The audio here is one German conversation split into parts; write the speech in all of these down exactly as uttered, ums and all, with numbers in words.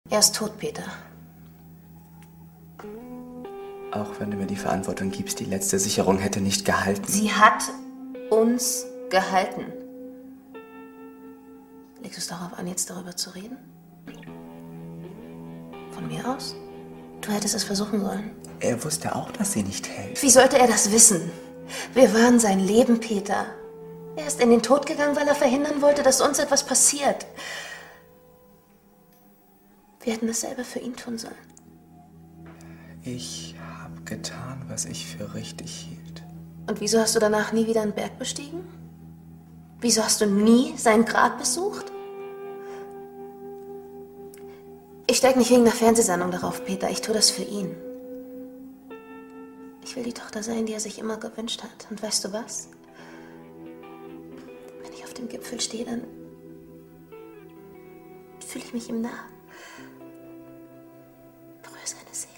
Er ist tot, Peter. Auch wenn du mir die Verantwortung gibst, die letzte Sicherung hätte nicht gehalten. Sie hat uns gehalten. Legst du es darauf an, jetzt darüber zu reden? Von mir aus? Du hättest es versuchen sollen. Er wusste auch, dass sie nicht hält. Wie sollte er das wissen? Wir waren sein Leben, Peter. Er ist in den Tod gegangen, weil er verhindern wollte, dass uns etwas passiert. Wir hätten dasselbe für ihn tun sollen. Ich habe getan, was ich für richtig hielt. Und wieso hast du danach nie wieder einen Berg bestiegen? Wieso hast du nie sein Grab besucht? Ich steig nicht wegen einer Fernsehsendung darauf, Peter. Ich tue das für ihn. Ich will die Tochter sein, die er sich immer gewünscht hat. Und weißt du was? Wenn ich auf dem Gipfel stehe, dann fühle ich mich ihm nah. Berühre seine Seele.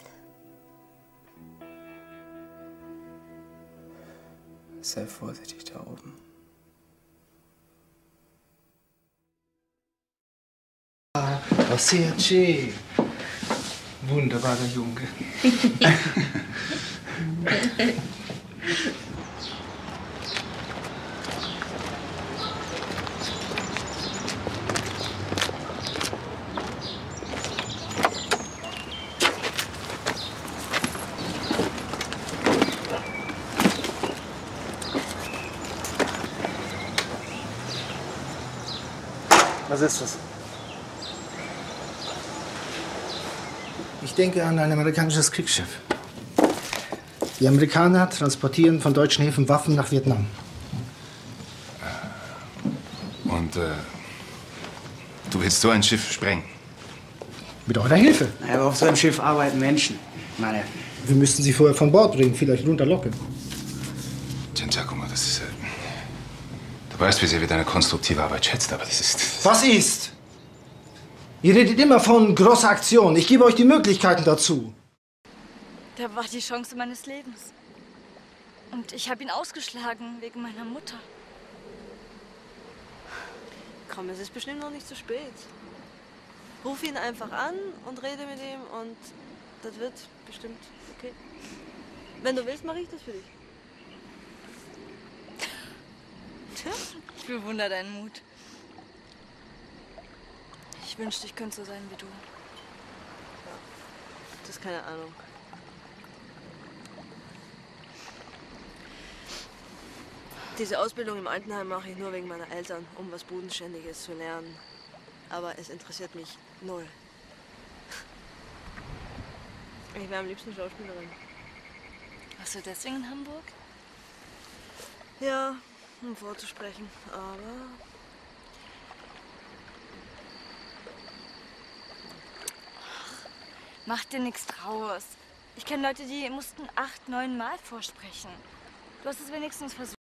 Sei vorsichtig da oben. Osseace. Wunderbarer Junge. Was ist das? Ich denke an ein amerikanisches Kriegsschiff. Die Amerikaner transportieren von deutschen Häfen Waffen nach Vietnam. Und äh, du willst so ein Schiff sprengen? Mit eurer Hilfe. Naja, aber auf so einem Schiff arbeiten Menschen. Ich meine, wir müssten sie vorher von Bord bringen, vielleicht runterlocken. Giacomo, das ist... Äh, du weißt, wie sehr wir deine konstruktive Arbeit schätzt, aber das ist... Was ist? Ihr redet immer von großer Aktion. Ich gebe euch die Möglichkeiten dazu. Da war die Chance meines Lebens. Und ich habe ihn ausgeschlagen wegen meiner Mutter. Komm, es ist bestimmt noch nicht zu spät. Ruf ihn einfach an und rede mit ihm und das wird bestimmt okay. Wenn du willst, mache ich das für dich. Ich bewundere deinen Mut. Ich wünschte, ich könnte so sein wie du. Das ist keine Ahnung. Diese Ausbildung im Altenheim mache ich nur wegen meiner Eltern, um was Bodenständiges zu lernen. Aber es interessiert mich null. Ich wäre am liebsten Schauspielerin. Warst du deswegen in Hamburg? Ja, um vorzusprechen, aber... Mach dir nichts draus. Ich kenne Leute, die mussten acht, neun Mal vorsprechen. Du hast es wenigstens versucht.